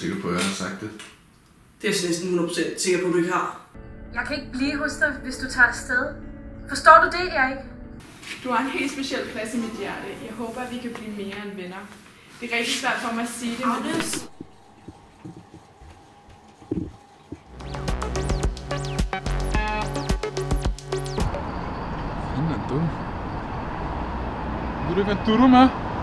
sikker på, at jeg har sagt det. Det er jeg næsten 100% sikker på, at du ikke har. Jeg kan ikke blive hos dig, hvis du tager afsted. Forstår du det, Erik? Du har en helt speciel plads i mit hjerte. Jeg håber, at vi kan blive mere end venner. Det er rigtig svært for mig at sige det, Agnes! Fanden er du? Ved du ikke, hvad du med?